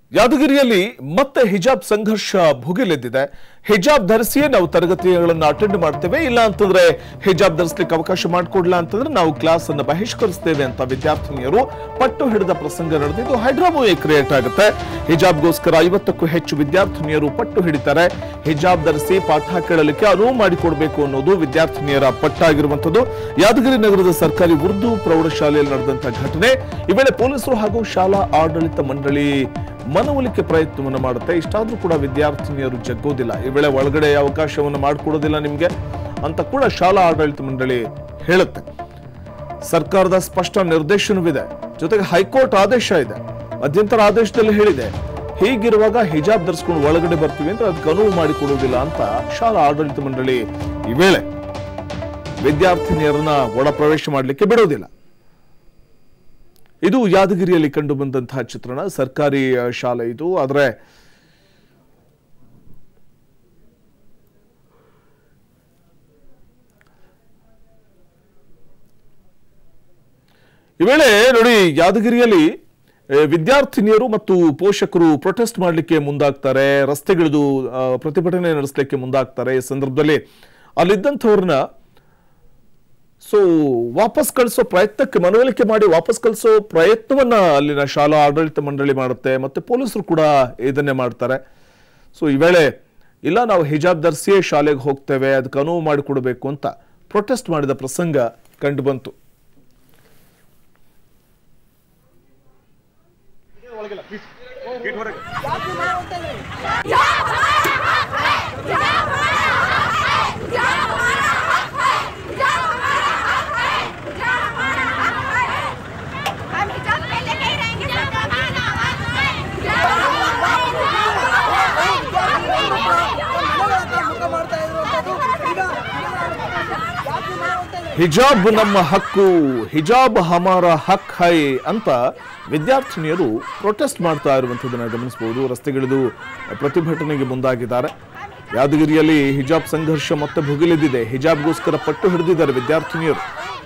ಯಾದಗಿರಿಯಲ್ಲಿ ಮತ್ತೆ ಹಿಜಾಬ್ ಸಂಘರ್ಷ ಭುಗಿಲೆದ್ದಿದೆ. ಹಿಜಾಬ್ ಧರಿಸಿಯೇ ನಾವು ತರಗತಿಗಳನ್ನು ಅಟೆಂಡ್ ಮಾಡ್ತೇವೆ, ಇಲ್ಲ ಅಂತಂದ್ರೆ ಹಿಜಾಬ್ ಧರಿಸಲಿಕ್ಕೆ ಅವಕಾಶ ಮಾಡಿಕೊಡ್ಲಿಲ್ಲ ಅಂತಂದ್ರೆ ನಾವು ಕ್ಲಾಸ್ ಅನ್ನು ಬಹಿಷ್ಕರಿಸ್ತೇವೆ ಅಂತ ವಿದ್ಯಾರ್ಥಿನಿಯರು ಪಟ್ಟು ಹಿಡಿದ ಪ್ರಸಂಗ ನಡೆದಿದ್ದು ಹೈಡ್ರಾಮೋಯೇ ಕ್ರಿಯೇಟ್ ಆಗುತ್ತೆ. ಹಿಜಾಬ್ಗೋಸ್ಕರ 50ಕ್ಕೂ ಹೆಚ್ಚು ವಿದ್ಯಾರ್ಥಿನಿಯರು ಪಟ್ಟು ಹಿಡಿತಾರೆ. ಹಿಜಾಬ್ ಧರಿಸಿ ಪಾಠ ಕೇಳಲಿಕ್ಕೆ ಅನುವು ಮಾಡಿಕೊಡ್ಬೇಕು ಅನ್ನೋದು ವಿದ್ಯಾರ್ಥಿನಿಯರ ಪಟ್ಟಾಗಿರುವಂತದ್ದು. ಯಾದಗಿರಿ ನಗರದ ಸರ್ಕಾರಿ ಉರ್ದು ಪ್ರೌಢಶಾಲೆಯಲ್ಲಿ ನಡೆದಂತಹ ಘಟನೆ. ಈ ವೇಳೆ ಪೊಲೀಸರು ಹಾಗೂ ಶಾಲಾ ಆಡಳಿತ ಮಂಡಳಿ ಮನವೊಲಿಕೆ ಪ್ರಯತ್ನವನ್ನು ಮಾಡುತ್ತೆ. ಇಷ್ಟಾದ್ರೂ ಕೂಡ ವಿದ್ಯಾರ್ಥಿನಿಯರು ಜಗ್ಗೋದಿಲ್ಲ. ಈ ವೇಳೆ ಒಳಗಡೆ ಅವಕಾಶವನ್ನು ಮಾಡಿಕೊಡೋದಿಲ್ಲ ನಿಮ್ಗೆ ಅಂತ ಕೂಡ ಶಾಲಾ ಆಡಳಿತ ಮಂಡಳಿ ಹೇಳುತ್ತೆ. ಸರ್ಕಾರದ ಸ್ಪಷ್ಟ ನಿರ್ದೇಶನವಿದೆ, ಜೊತೆಗೆ ಹೈಕೋರ್ಟ್ ಆದೇಶ ಇದೆ. ಮಧ್ಯಂತರ ಆದೇಶದಲ್ಲಿ ಹೇಳಿದೆ, ಹೀಗಿರುವಾಗ ಹಿಜಾಬ್ ಧರಿಸ್ಕೊಂಡು ಒಳಗಡೆ ಬರ್ತೀವಿ ಅಂದ್ರೆ ಅದಕ್ಕೆ ಅನುವು ಮಾಡಿಕೊಡುವುದಿಲ್ಲ ಅಂತ ಶಾಲಾ ಆಡಳಿತ ಮಂಡಳಿ ಈ ವೇಳೆ ವಿದ್ಯಾರ್ಥಿನಿಯರನ್ನ ಒಳ ಪ್ರವೇಶ ಮಾಡಲಿಕ್ಕೆ ಬಿಡೋದಿಲ್ಲ. ಇದು ಯಾದಗಿರಿಯಲ್ಲಿ ಕಂಡು ಬಂದಂತಹ ಚಿತ್ರಣ. ಸರ್ಕಾರಿ ಶಾಲೆ ಇದು. ಆದರೆ ಈ ವೇಳೆ ನೋಡಿ, ಯಾದಗಿರಿಯಲ್ಲಿ ವಿದ್ಯಾರ್ಥಿನಿಯರು ಮತ್ತು ಪೋಷಕರು ಪ್ರೊಟೆಸ್ಟ್ ಮಾಡಲಿಕ್ಕೆ ಮುಂದಾಗ್ತಾರೆ, ರಸ್ತೆಗಿಳಿದು ಪ್ರತಿಭಟನೆ ನಡೆಸಲಿಕ್ಕೆ ಮುಂದಾಗ್ತಾರೆ. ಈ ಸಂದರ್ಭದಲ್ಲಿ ಅಲ್ಲಿದ್ದಂಥವ್ರನ್ನ ವಾಪಸ್ ಕಳಿಸೋ ಪ್ರಯತ್ನಕ್ಕೆ ಮನವೊಲಿಕೆ ಮಾಡಿ ವಾಪಸ್ ಕಳಿಸೋ ಪ್ರಯತ್ನವನ್ನ ಅಲ್ಲಿನ ಶಾಲಾ ಆಡಳಿತ ಮಂಡಳಿ ಮಾಡುತ್ತೆ, ಮತ್ತೆ ಪೊಲೀಸರು ಕೂಡ ಇದನ್ನೇ ಮಾಡ್ತಾರೆ. ಈ ವೇಳೆ ಇಲ್ಲ, ನಾವು ಹಿಜಾಬ್ ಧರಿಸಿಯೇ ಶಾಲೆಗೆ ಹೋಗ್ತೇವೆ, ಅದಕ್ಕೆ ಅನುವು ಮಾಡಿಕೊಡ್ಬೇಕು ಅಂತ ಪ್ರೊಟೆಸ್ಟ್ ಮಾಡಿದ ಪ್ರಸಂಗ ಕಂಡು ಬಂತು. ಹಿಜಾಬ್ ನಮ್ಮ ಹಕ್ಕು, ಹಿಜಾಬ್ ಹಮಾರ ಹಕ್ ಹೈ ಅಂತ ವಿದ್ಯಾರ್ಥಿನಿಯರು ಪ್ರೊಟೆಸ್ಟ್ ಮಾಡ್ತಾ ಇರುವಂತದನ್ನ ಗಮನಿಸಬಹುದು. ರಸ್ತೆಗಿಳಿದು ಪ್ರತಿಭಟನೆಗೆ ಮುಂದಾಗಿದ್ದಾರೆ. ಯಾದಗಿರಿಯಲ್ಲಿ ಹಿಜಾಬ್ ಸಂಘರ್ಷ ಮತ್ತೆ ಭುಗಿಲೆದ್ದಿದೆ. ಹಿಜಾಬ್ಗೋಸ್ಕರ ಪಟ್ಟು ಹಿಡಿದಿದ್ದಾರೆ ವಿದ್ಯಾರ್ಥಿನಿಯರು.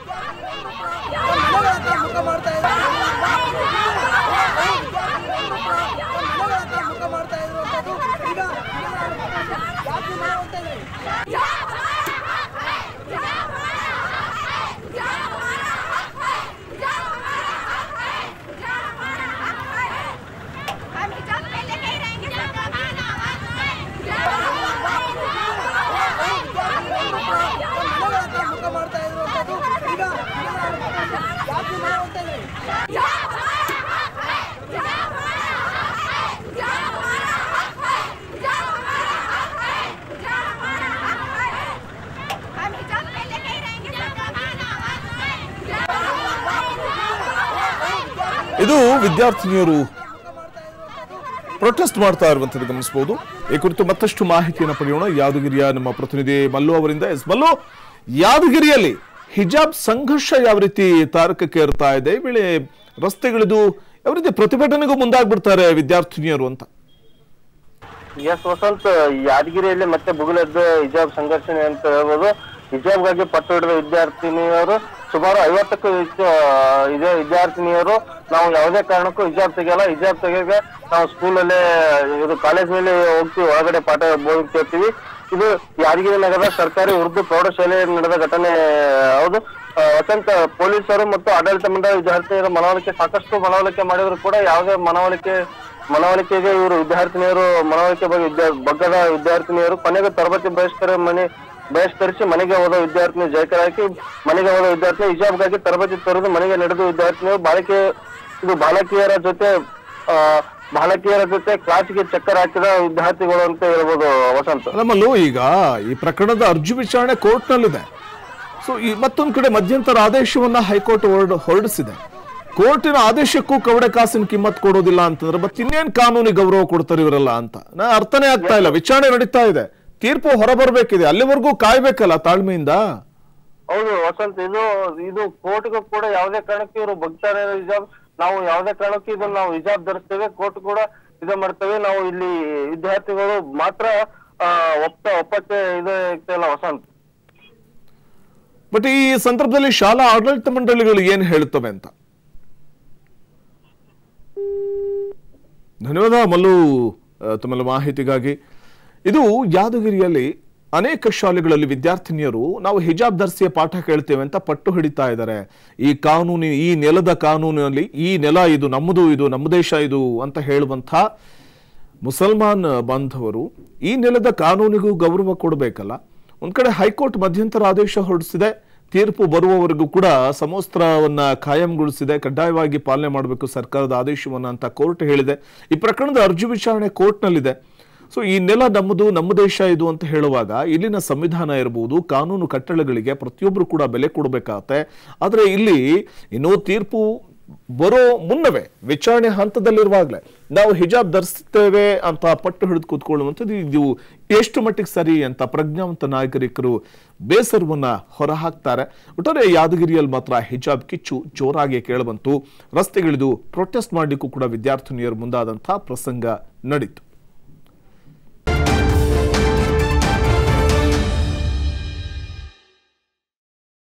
ಇದು ವಿದ್ಯಾರ್ಥಿನಿಯರು ಪ್ರೊಟೆಸ್ಟ್ ಮಾಡ್ತಾ ಇರುವಂತದ್ದು ಗಮನಿಸಬಹುದು. ಈ ಕುರಿತು ಮತ್ತಷ್ಟು ಮಾಹಿತಿಯನ್ನು ಪಡೆಯೋಣ ಯಾದಗಿರಿಯ ನಮ್ಮ ಪ್ರತಿನಿಧಿ ಮಲ್ಲು ಅವರಿಂದ. ಮಲ್ಲು, ಯಾದಗಿರಿಯಲ್ಲಿ ಹಿಜಾಬ್ ಸಂಘರ್ಷ ಯಾವ ರೀತಿ ತಾರಕಕ್ಕೆ ಏರ್ತಾ ಇದೆ? ಈ ವೇಳೆ ರಸ್ತೆಗಿಳಿದು ಯಾವ ರೀತಿ ಪ್ರತಿಭಟನೆಗೂ ಮುಂದಾಗ್ಬಿಡ್ತಾರೆ ವಿದ್ಯಾರ್ಥಿನಿಯರು ಅಂತ? ಎಸ್ ವಸಂತ್, ಯಾದಗಿರಿಯಲ್ಲಿ ಮತ್ತೆ ಭುಗಿಲೆದ್ದ ಹಿಜಾಬ್ ಸಂಘರ್ಷಣೆ ಅಂತ ಹೇಳ್ಬೋದು. ಹಿಜಾಬ್ಗಾಗಿ ಪಟ್ಟು ಹಿಡಿದ ವಿದ್ಯಾರ್ಥಿನಿಯರು ಸುಮಾರು 50ಕ್ಕೂ ಹೆಚ್ಚು ವಿದ್ಯಾರ್ಥಿನಿಯರು ನಾವು ಯಾವುದೇ ಕಾರಣಕ್ಕೂ ಹಿಜಾಬ್ ತೆಗೆಯಲ್ಲ, ಹಿಜಾಬ್ ತೆಗೆಗೆ ನಾವು ಸ್ಕೂಲಲ್ಲೇ ಇದು ಕಾಲೇಜಿನಲ್ಲಿ ಹೋಗ್ತೀವಿ, ಒಳಗಡೆ ಪಾಠ ಬೋಧಿಸ್ತಿರ್ತೀವಿ. ಇದು ಯಾದಗಿರಿ ನಗರದ ಸರ್ಕಾರಿ ಉರ್ದು ಪ್ರೌಢಶಾಲೆಯಲ್ಲಿ ನಡೆದ ಘಟನೆ ಹೌದು ವಸಂತ. ಪೊಲೀಸರು ಮತ್ತು ಆಡಳಿತ ಮಂಡಳಿ ವಿದ್ಯಾರ್ಥಿನಿಯರ ಸಾಕಷ್ಟು ಮನವೊಲಿಕೆ ಮಾಡಿದ್ರು ಕೂಡ ಯಾವುದೇ ಮನವೊಲಿಕೆಗೆ ಇವರು ವಿದ್ಯಾರ್ಥಿನಿಯರು ಮನವೊಲಿಕೆ ಬಗ್ಗದ ವಿದ್ಯಾರ್ಥಿನಿಯರು ಕೊನೆಗೆ ತರಬೇತಿ ಬಹಿಷ್ಕರಿಸಿ ಮನೆಗೆ ಹೋದ ವಿದ್ಯಾರ್ಥಿನಿ ಜಯಕರಾಕಿ ಮನೆಗೆ ಹೋದ ವಿದ್ಯಾರ್ಥಿನಿ ಹಿಜಾಬ್ಗಾಗಿ ತರಬೇತಿ ತೊರೆದು ಮನೆಗೆ ನಡೆದ ವಿದ್ಯಾರ್ಥಿನಿಯರು ಬಾಲಕಿಯರ ಜೊತೆ ಕ್ಲಾಸ್ಗೆ ಚಕ್ಕರ್ ಹಾಕಿದ ವಿದ್ಯಾರ್ಥಿಗಳು ಅಂತ ಹೇಳ್ಬೋದು ವಸಂತ. ನಮ್ಮಲ್ಲೂ ಈಗ ಈ ಪ್ರಕರಣದ ಅರ್ಜಿ ವಿಚಾರಣೆ ಕೋರ್ಟ್ ನಲ್ಲಿದೆ. ಮತ್ತೊಂದು ಕಡೆ ಮಧ್ಯಂತರ ಆದೇಶವನ್ನ ಹೈಕೋರ್ಟ್ ಹೊರಡಿಸಿದೆ. ಕೋರ್ಟಿನ ಆದೇಶಕ್ಕೂ ಕವಡೆ ಕಾಸಿನ ಕಿಮ್ಮತ್ ಕೊಡೋದಿಲ್ಲ ಅಂತಂದ್ರೆ ಇನ್ನೇನ್ ಕಾನೂನಿಗೆ ಗೌರವ ಕೊಡ್ತಾರೆ ಇವರೆಲ್ಲ ಅಂತ ಅರ್ಥನೇ ಆಗ್ತಾ ಇಲ್ಲ. ವಿಚಾರಣೆ ನಡೀತಾ ಇದೆ, ತೀರ್ಪು ಹೊರಬರ್ಬೇಕಿದೆ, ಅಲ್ಲಿವರೆಗೂ ಕಾಯ್ಬೇಕಲ್ಲ ತಾಳ್ಮೆಯಿಂದ. ಹೌದು ವಸಂತ್, ಇದು ಕೋರ್ಟ್ಗೂ ಕೂಡ ಯಾವುದೇ ಕಾರಣಕ್ಕೆ ಇವರು ಬಗ್ತಾರೆ. ಹಿಜಾಬ್ ನಾವು ಯಾವುದೇ ಕಾರಣಕ್ಕೂ ಇದನ್ನ ನಾವು ಹಿಜಾಬ್ ಧರಿಸ್ತೇವೆ, ಕೋರ್ಟ್ ಕೂಡ ಇದು ಮಾಡ್ತೇವೆ, ನಾವು ಇಲ್ಲಿ ವಿದ್ಯಾರ್ಥಿಗಳು ಮಾತ್ರ ಒಪ್ಪಕ್ಕೆ ಇದು ಇಲ್ಲ ವಸಂತ್. ಬಟ್ ಈ ಸಂದರ್ಭದಲ್ಲಿ ಶಾಲಾ ಆಡಳಿತ ಮಂಡಳಿಗಳು ಏನು ಹೇಳುತ್ತವೆ ಅಂತ? ಶಾಲಾ ಆಡಳಿತ ಮಂಡಳಿಗಳು ಯಾವುದೇ ಕಾರಣಕ್ಕೂ ಇದನ್ನ ನಾವು ಹಿಜಾಬ್ ಧರಿಸ್ತೇವೆ, ಕೋರ್ಟ್ ಕೂಡ ಇದನ್ನ ಮಾಡ್ತೇವೆ, ನಾವು ಇಲ್ಲಿ ವಿದ್ಯಾರ್ಥಿಗಳು ಮಾತ್ರ ಒಪ್ಪಕ್ಕೆ ಇಲ್ಲ ವಸಂತ್. ಬಟ್ ಈ ಸಂದರ್ಭದಲ್ಲಿ ಶಾಲಾ ಆಡಳಿತ ಮಂಡಳಿಗಳು ಏನು ಹೇಳುತ್ತವೆ ಅಂತ? ಧನ್ಯವಾದ ಮಲ್ಲು ತಮ್ಮ ಮಾಹಿತಿಗಾಗಿ. ಇದು ಯಾದಗಿರಿಯಲ್ಲಿ ಅನೇಕ ಶಾಲೆಗಳಲ್ಲಿ ವಿದ್ಯಾರ್ಥಿನಿಯರು ನಾವು ಹಿಜಾಬ್ ಧರಿಸಿಯ ಪಾಠ ಕೇಳ್ತೇವೆ ಅಂತ ಪಟ್ಟು ಹಿಡಿತಾ ಇದ್ದಾರೆ. ಈ ನೆಲದ ಕಾನೂನಿನಲ್ಲಿ ಈ ನೆಲ ಇದು ನಮ್ಮದು, ಇದು ನಮ್ಮ ದೇಶ ಇದು ಅಂತ ಹೇಳುವಂಥ ಮುಸಲ್ಮಾನ್ ಬಾಂಧವರು ಈ ನೆಲದ ಕಾನೂನಿಗೂ ಗೌರವ ಕೊಡಬೇಕಲ್ಲ. ಒಂದ್ ಕಡೆ ಹೈಕೋರ್ಟ್ ಮಧ್ಯಂತರ ಆದೇಶ ಹೊರಡಿಸಿದೆ, ತೀರ್ಪು ಬರುವವರೆಗೂ ಕೂಡ ಸಮವಸ್ತ್ರವನ್ನ ಕಾಯಂಗೊಳಿಸಿದೆ, ಕಡ್ಡಾಯವಾಗಿ ಪಾಲನೆ ಮಾಡಬೇಕು ಸರ್ಕಾರದ ಆದೇಶವನ್ನ ಅಂತ ಕೋರ್ಟ್ ಹೇಳಿದೆ. ಈ ಪ್ರಕರಣದ ಅರ್ಜಿ ವಿಚಾರಣೆ ಕೋರ್ಟ್ನಲ್ಲಿದೆ. ಸೊ ಈ ನೆಲ ನಮ್ಮದು, ನಮ್ಮ ದೇಶ ಇದು ಅಂತ ಹೇಳುವಾಗ ಇಲ್ಲಿನ ಸಂವಿಧಾನ ಇರಬಹುದು, ಕಾನೂನು ಕಟ್ಟಳೆಗಳಿಗೆ ಪ್ರತಿಯೊಬ್ಬರು ಕೂಡ ಬೆಲೆ ಕೊಡಬೇಕಾಗತ್ತೆ. ಆದರೆ ಇಲ್ಲಿ ಇನ್ನೂ ತೀರ್ಪು ಬರೋ ಮುನ್ನವೇ ವಿಚಾರಣೆ ಹಂತದಲ್ಲಿರುವಾಗಲೇ ನಾವು ಹಿಜಾಬ್ ಧರಿಸ್ತೇವೆ ಅಂತ ಪಟ್ಟು ಹಿಡಿದು ಕೂತ್ಕೊಳ್ಳುವಂಥದ್ದು ಇದು ಎಷ್ಟು ಮಟ್ಟಿಗೆ ಸರಿ ಅಂತ ಪ್ರಜ್ಞಾವಂತ ನಾಗರಿಕರು ಬೇಸರವನ್ನ ಹೊರಹಾಕ್ತಾರೆ. ಒಟ್ಟಾರೆ ಯಾದಗಿರಿಯಲ್ಲಿ ಮಾತ್ರ ಹಿಜಾಬ್ ಕಿಚ್ಚು ಜೋರಾಗಿ ಕೇಳಬಂತು. ರಸ್ತೆಗಿಳಿದು ಪ್ರೊಟೆಸ್ಟ್ ಮಾಡಲಿಕ್ಕೂ ಕೂಡ ವಿದ್ಯಾರ್ಥಿನಿಯರು ಮುಂದಾದಂತಹ ಪ್ರಸಂಗ ನಡೀತು.